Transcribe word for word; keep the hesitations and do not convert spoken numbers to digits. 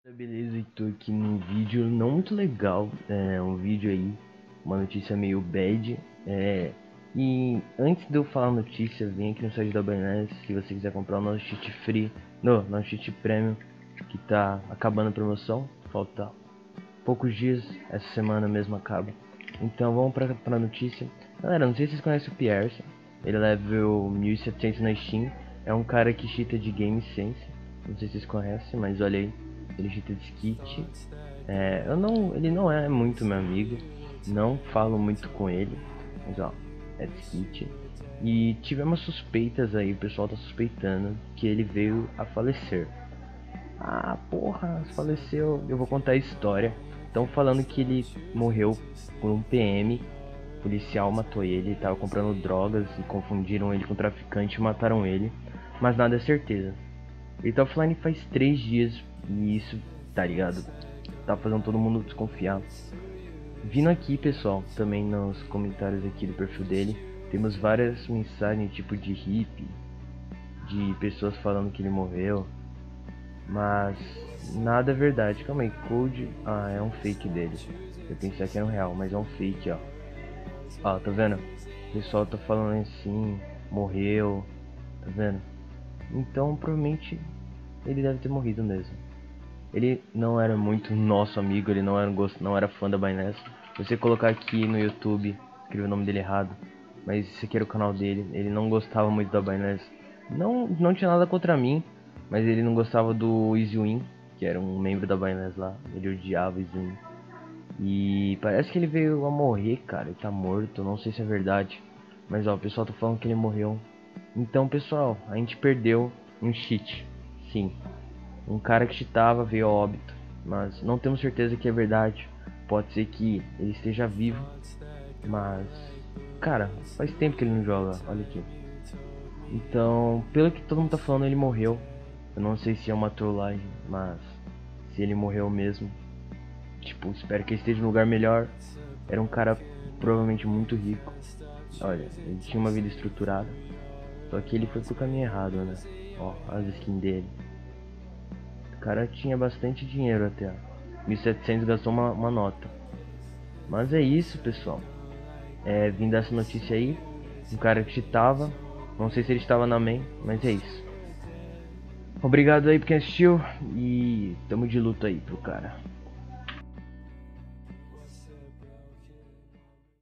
Beleza, eu tô aqui num vídeo não muito legal, é um vídeo aí, uma notícia meio bad, é, e antes de eu falar a notícia, vem aqui no site da Binance, se você quiser comprar o nosso cheat free, não, nosso cheat premium, que tá acabando a promoção, falta poucos dias, essa semana mesmo acaba, então vamos pra, pra notícia. Galera, não sei se vocês conhecem o Pierce, ele é level mil e setecentos na Steam, é um cara que cheata de Game Sense, não sei se vocês conhecem, mas olha aí. Ele cheata de skit. É, eu não, ele não é muito meu amigo, não falo muito com ele, mas ó, é de skit. E tivemos suspeitas aí, o pessoal tá suspeitando que ele veio a falecer. Ah, porra, faleceu. Eu vou contar a história. Estão falando que ele morreu por um P M. O policial matou ele, ele tava comprando drogas e confundiram ele com um traficante e mataram ele. Mas nada é certeza. Ele tá offline faz três dias e isso, tá ligado? Tá fazendo todo mundo desconfiar. Vindo aqui, pessoal, também nos comentários aqui do perfil dele, temos várias mensagens tipo de hippie, de pessoas falando que ele morreu, mas nada é verdade. Calma aí, Code, ah, é um fake dele. Eu pensei que era um real, mas é um fake, ó. Ó, tá vendo? O pessoal tá falando assim, morreu, tá vendo? Então provavelmente ele deve ter morrido mesmo. Ele não era muito nosso amigo, ele não era, gosto, não era fã da Binance. Se você colocar aqui no YouTube, escrever o nome dele errado, mas esse aqui era o canal dele, ele não gostava muito da Binance. Não, não tinha nada contra mim, mas ele não gostava do EasyWin, que era um membro da Binance lá. Ele odiava o EasyWin. E parece que ele veio a morrer, cara, ele tá morto, não sei se é verdade. Mas ó, o pessoal tá falando que ele morreu. Então pessoal, a gente perdeu um cheat, sim. Um cara que cheatava veio a óbito, mas não temos certeza que é verdade. Pode ser que ele esteja vivo, mas cara, faz tempo que ele não joga, olha aqui. Então, pelo que todo mundo tá falando, ele morreu. Eu não sei se é uma trollagem, mas se ele morreu mesmo, tipo, espero que ele esteja em um lugar melhor. Era um cara provavelmente muito rico. Olha, ele tinha uma vida estruturada, só que ele foi pro caminho errado, né? Ó, as skins dele. O cara tinha bastante dinheiro até. mil e setecentos gastou uma, uma nota. Mas é isso, pessoal. É, vim dessa notícia aí. Um cara que cheatava. Não sei se ele estava na main, mas é isso. Obrigado aí por quem assistiu. E tamo de luta aí pro cara.